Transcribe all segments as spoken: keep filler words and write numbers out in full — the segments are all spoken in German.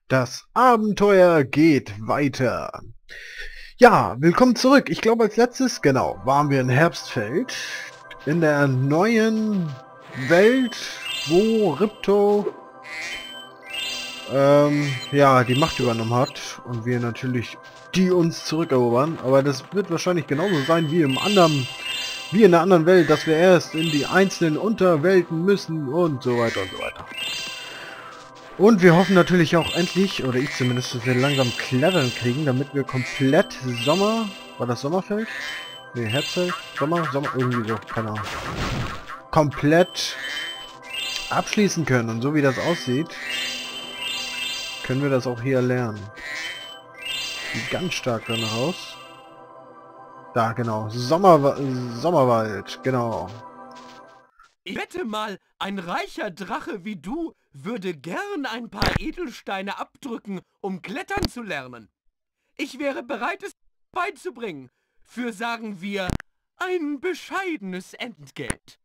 Das Abenteuer geht weiter. Ja, willkommen zurück. Ich glaube als letztes, genau, waren wir in Herbstfeld. In der neuen Welt, wo Ripto ähm, ja, die Macht übernommen hat. Und wir natürlich die uns zurückerobern. Aber das wird wahrscheinlich genauso sein wie im anderen, wie in der anderen Welt, dass wir erst in die einzelnen Unterwelten müssen und so weiter und so weiter. Und wir hoffen natürlich auch endlich, oder ich zumindest, dass wir langsam Klettern kriegen, damit wir komplett Sommer... War das Sommerfeld? Ne, Herbstfeld? Sommer? Sommer? Irgendwie so, keine Ahnung. Komplett abschließen können. Und so wie das aussieht, können wir das auch hier lernen. Sieht ganz stark danach aus. Da, genau. Sommer, Sommerwald, genau. Ich wette mal, ein reicher Drache wie du würde gern ein paar Edelsteine abdrücken, um klettern zu lernen. Ich wäre bereit, es beizubringen. Für, sagen wir, ein bescheidenes Entgelt.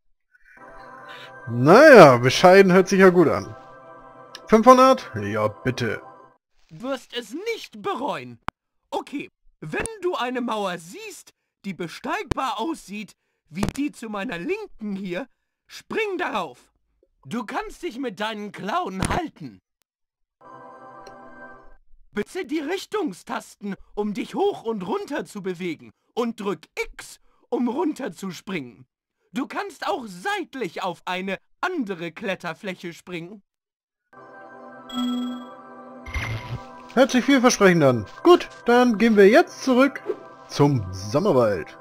Naja, bescheiden hört sich ja gut an. fünfhundert? Ja, bitte. Wirst es nicht bereuen. Okay, wenn du eine Mauer siehst, die besteigbar aussieht, wie die zu meiner Linken hier, spring darauf. Du kannst dich mit deinen Klauen halten. Benutze die Richtungstasten, um dich hoch und runter zu bewegen. Und drück X, um runter zu springen. Du kannst auch seitlich auf eine andere Kletterfläche springen. Hört sich vielversprechend an. Gut, dann gehen wir jetzt zurück zum Sommerwald.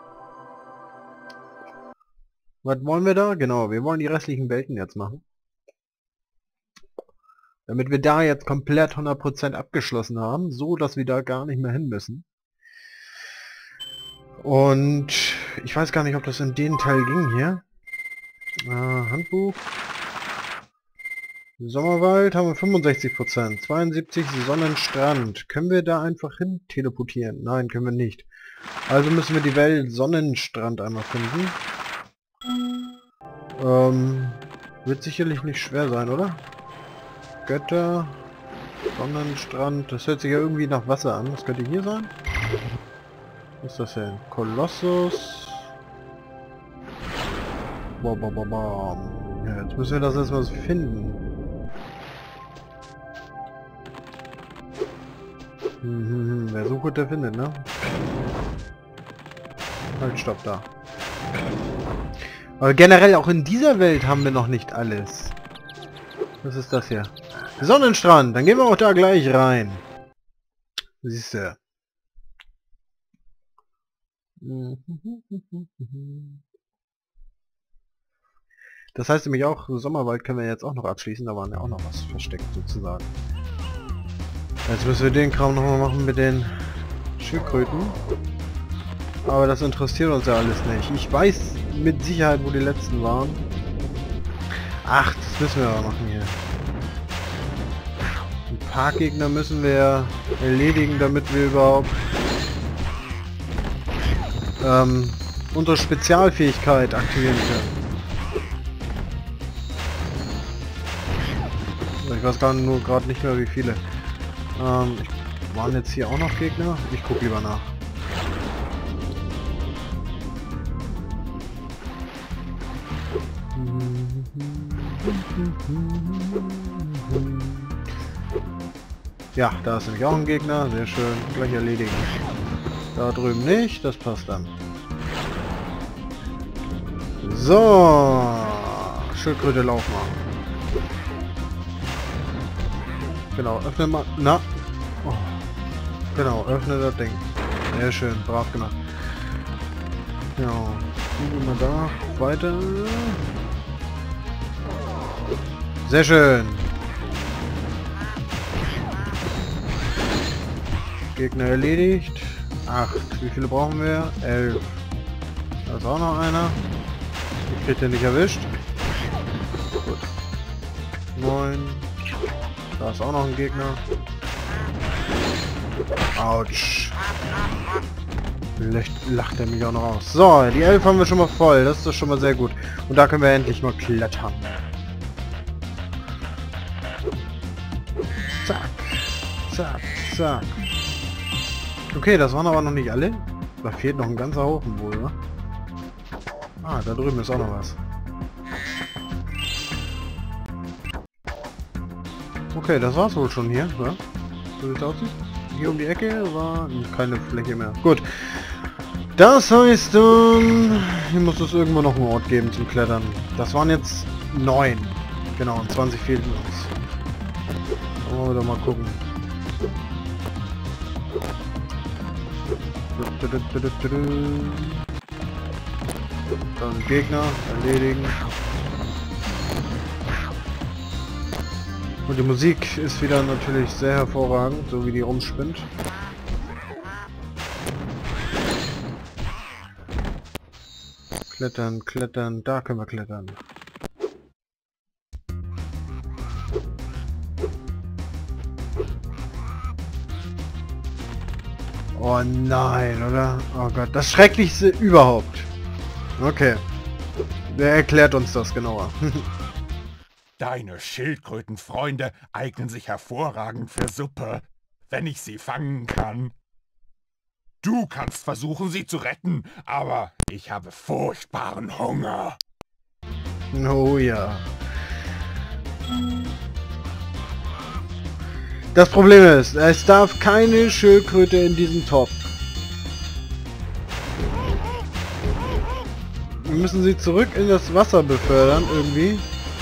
Was wollen wir da? Genau, wir wollen die restlichen Welten jetzt machen. Damit wir da jetzt komplett hundert Prozent abgeschlossen haben, so dass wir da gar nicht mehr hin müssen. Und ich weiß gar nicht, ob das in den Teil ging hier. Äh, Handbuch. Sommerwald haben wir fünfundsechzig Prozent. zweiundsiebzig Sonnenstrand. Können wir da einfach hin teleportieren? Nein, können wir nicht. Also müssen wir die Welt Sonnenstrand einmal finden. Ähm, wird sicherlich nicht schwer sein, oder? Götter, Sonnenstrand, das hört sich ja irgendwie nach Wasser an. Das könnte hier sein. Was ist das denn? Kolossus. Boah, boah, boah, boah. Ja, jetzt müssen wir das erstmal finden. Hm, hm, hm. Wer sucht, der findet, ne? Halt, stopp da. Aber generell auch in dieser Welt haben wir noch nicht alles. Was ist das hier? Sonnenstrand, dann gehen wir auch da gleich rein. Siehst du. Das heißt nämlich auch, Sommerwald können wir jetzt auch noch abschließen, da waren ja auch noch was versteckt sozusagen. Jetzt müssen wir den Kram nochmal machen mit den Schildkröten. Aber das interessiert uns ja alles nicht. Ich weiß mit Sicherheit, wo die letzten waren. Ach, das müssen wir aber machen hier. Ein paar Gegner müssen wir erledigen, damit wir überhaupt ähm, unsere Spezialfähigkeit aktivieren können. Ich weiß gar nur gerade nicht mehr wie viele. Ähm, ich, waren jetzt hier auch noch Gegner? Ich gucke lieber nach. Ja, da ist nämlich auch ein Gegner. Sehr schön. Gleich erledigen. Da drüben nicht. Das passt dann. So. Schildkröte, lauf mal. Genau, öffne mal. Na. Oh. Genau, öffne das Ding. Sehr schön. Brav gemacht. Genau. Gehen wir mal da. Weiter. Sehr schön. Gegner erledigt. acht. Wie viele brauchen wir? elf. Da ist auch noch einer. Ich krieg den nicht erwischt. Gut. neun. Da ist auch noch ein Gegner. Autsch. Lacht, lacht er mich auch noch aus. So, die elf haben wir schon mal voll. Das ist doch schon mal sehr gut. Und da können wir endlich mal klettern. Zack. Zack, zack. Okay, das waren aber noch nicht alle. Da fehlt noch ein ganzer Haufen wohl, ne? Ah, da drüben ist auch noch was. Okay, das war's wohl schon hier, ja? So wie es aussieht. Hier um die Ecke war keine Fläche mehr. Gut. Das heißt, ähm, hier muss es irgendwo noch einen Ort geben zum Klettern. Das waren jetzt neun. Genau, und zwanzig fehlten uns. Oh, da mal gucken. Dann Gegner erledigen. Und die Musik ist wieder natürlich sehr hervorragend, so wie die rumspinnt. Klettern, klettern, da können wir klettern. Oh nein, oder? Oh Gott, das Schrecklichste überhaupt. Okay. Wer erklärt uns das genauer? Deine Schildkrötenfreunde eignen sich hervorragend für Suppe, wenn ich sie fangen kann. Du kannst versuchen, sie zu retten, aber ich habe furchtbaren Hunger. Oh ja. Das Problem ist, es darf keine Schildkröte in diesem Topf. Wir müssen sie zurück in das Wasser befördern, irgendwie.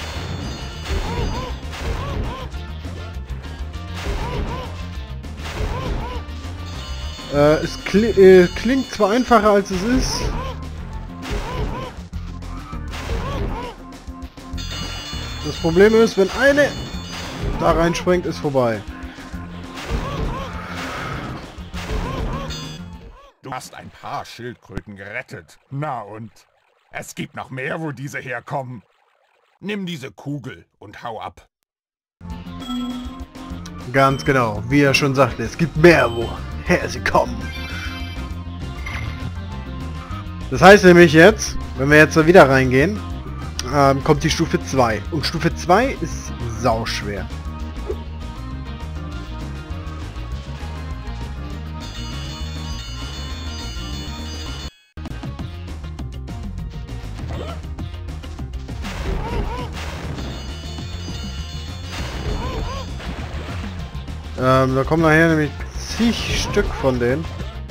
Äh, es kli äh, klingt zwar einfacher als es ist. Das Problem ist, wenn eine da reinspringt, ist vorbei. Du hast ein paar Schildkröten gerettet. Na und? Es gibt noch mehr, wo diese herkommen. Nimm diese Kugel und hau ab. Ganz genau, wie er schon sagte, es gibt mehr, woher sie kommen. Das heißt nämlich jetzt, wenn wir jetzt da wieder reingehen, ähm, kommt die Stufe zwei. Und Stufe zwei ist sauschwer. Ähm, da kommen nachher nämlich zig Stück von denen.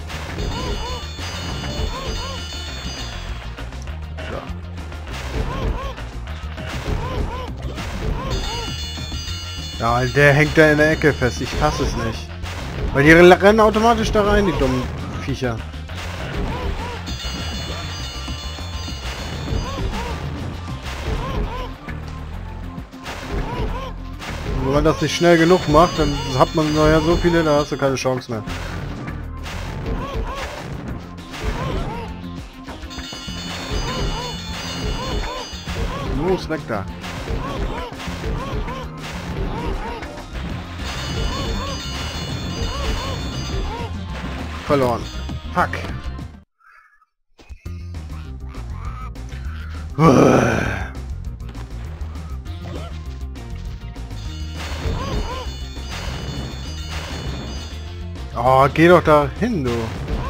Ja, der hängt da in der Ecke fest. Ich fasse es nicht. Weil die rennen automatisch da rein, die dummen Viecher. Wenn man das nicht schnell genug macht, dann hat man nachher so viele, da hast du keine Chance mehr. Los, weg da. Verloren. Fuck. Oh, geh doch da hin, du.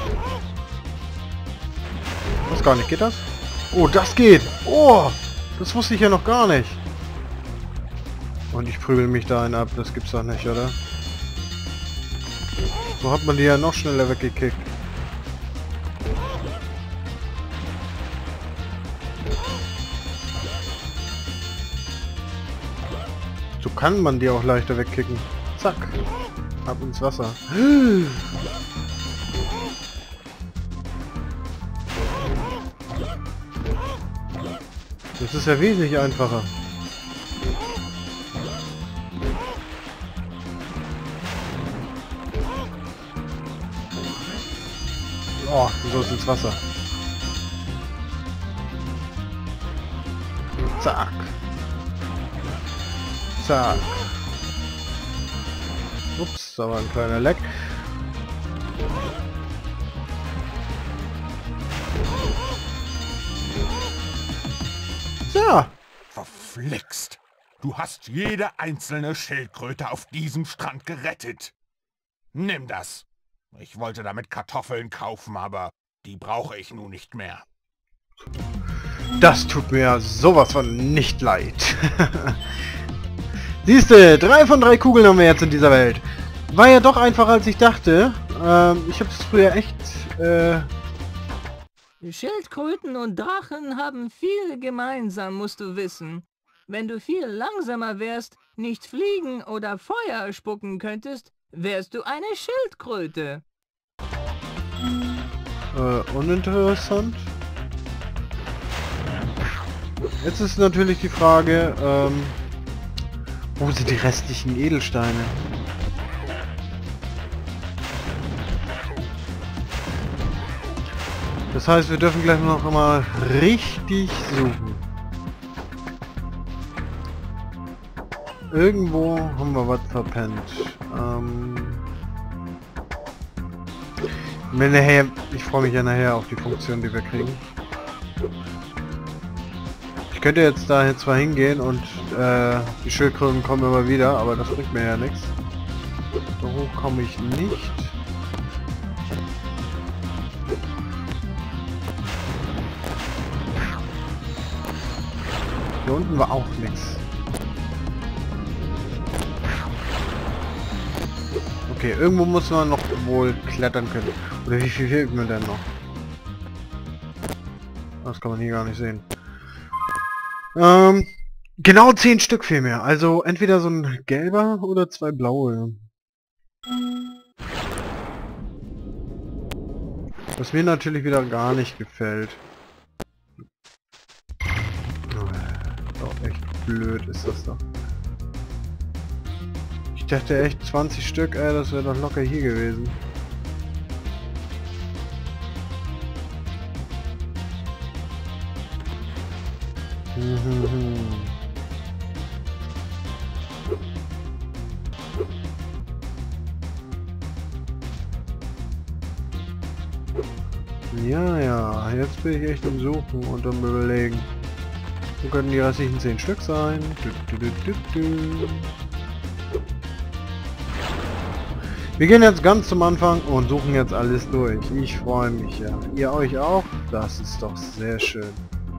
Was gar nicht, geht das? Oh, das geht. Oh, das wusste ich ja noch gar nicht. Und ich prügel mich da einen ab, das gibt's doch nicht, oder? So hat man die ja noch schneller weggekickt. So kann man die auch leichter wegkicken. Zack. Ab ins Wasser. Das ist ja wesentlich einfacher. Oh, so ist ins Wasser. Zack. Zack. Ups, da war ein kleiner Leck. So. Verflixt. Du hast jede einzelne Schildkröte auf diesem Strand gerettet. Nimm das. Ich wollte damit Kartoffeln kaufen, aber die brauche ich nun nicht mehr. Das tut mir sowas von nicht leid. Siehste, drei von drei Kugeln haben wir jetzt in dieser Welt. War ja doch einfacher als ich dachte. Ähm, ich habe es früher echt... Äh Schildkröten und Drachen haben viel gemeinsam, musst du wissen. Wenn du viel langsamer wärst, nicht fliegen oder Feuer spucken könntest, wärst du eine Schildkröte. Äh, uninteressant. Jetzt ist natürlich die Frage, ähm, wo sind die restlichen Edelsteine? Das heißt, wir dürfen gleich noch einmal richtig suchen. Irgendwo haben wir was verpennt. Ähm, wenn nachher, ich freue mich ja nachher auf die Funktion, die wir kriegen. Ich könnte jetzt da zwar hingehen und äh, die Schildkröten kommen immer wieder, aber das bringt mir ja nichts. Da hoch komme ich nicht. Hier unten war auch nichts. Okay, irgendwo muss man noch wohl klettern können. Oder wie viel fehlt mir denn noch? Das kann man hier gar nicht sehen. Ähm, genau zehn Stück fehlen mir. Also entweder so ein gelber oder zwei blaue. Was mir natürlich wieder gar nicht gefällt. Oh, echt blöd ist das doch. Ich dachte echt zwanzig Stück, ey, das wäre doch locker hier gewesen. Ja, ja, jetzt bin ich echt am Suchen und am Überlegen. Wo könnten die restlichen zehn Stück sein? Du, du, du, du, du. Wir gehen jetzt ganz zum Anfang und suchen jetzt alles durch. Ich freue mich ja. Ihr euch auch? Das ist doch sehr schön.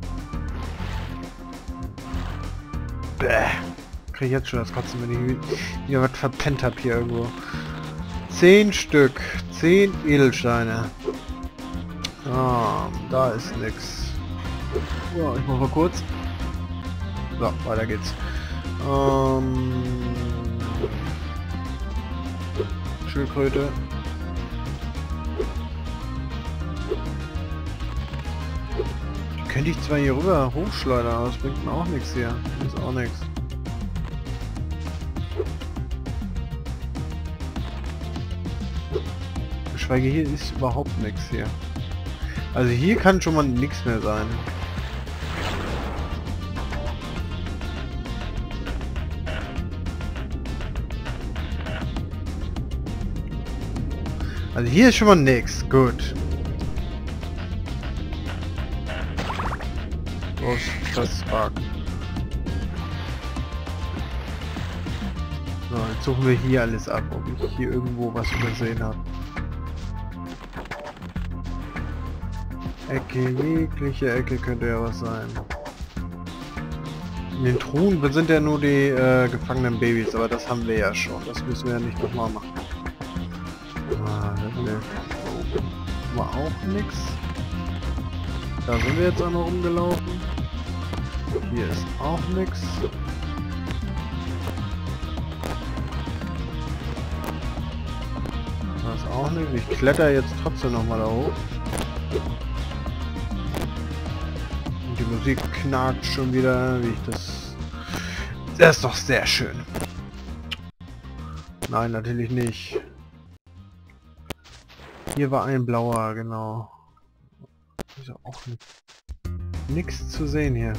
Bäh. Krieg ich jetzt schon das Kotzen, wenn ich hier was verpennt habe hier irgendwo. Zehn Stück. Zehn Edelsteine. Ah, da ist nix. Ja, ich mach mal kurz. So, weiter geht's. Ähm, Schildkröte. Könnte ich zwar hier rüber hochschleudern, aber das bringt mir auch nichts hier. Das ist auch nichts. Geschweige hier ist überhaupt nichts hier. Also hier kann schon mal nichts mehr sein. Also hier ist schon mal nichts. Gut. Los, das Spark. So, jetzt suchen wir hier alles ab, ob ich hier irgendwo was übersehen habe. Ecke, jegliche Ecke könnte ja was sein. In den Truhen sind ja nur die äh, gefangenen Babys, aber das haben wir ja schon. Das müssen wir ja nicht nochmal machen. Ah, ne. War auch nix. Da sind wir jetzt auch noch rumgelaufen. Hier ist auch nix. Da ist auch nichts. Ich kletter jetzt trotzdem noch mal da hoch. Und die Musik knarrt schon wieder, wie ich das... Das ist doch sehr schön. Nein, natürlich nicht. Hier war ein blauer, genau. Ist auch nichts zu sehen hier.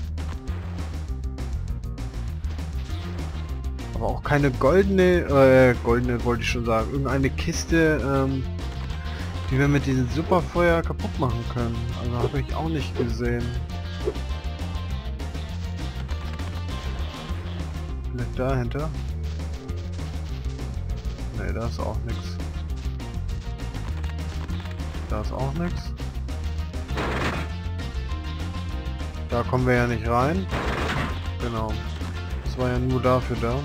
Aber auch keine goldene, äh, goldene wollte ich schon sagen, irgendeine Kiste, ähm, die wir mit diesem Superfeuer kaputt machen können. Also habe ich auch nicht gesehen. Vielleicht dahinter. Ne, da ist auch nichts. Da ist auch nichts. Da kommen wir ja nicht rein. Genau. Das war ja nur dafür da.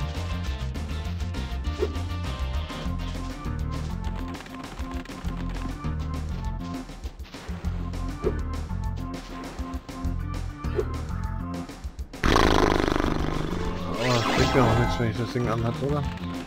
Oh, das bringt ja auch nichts, wenn ich das Ding anhatte, oder?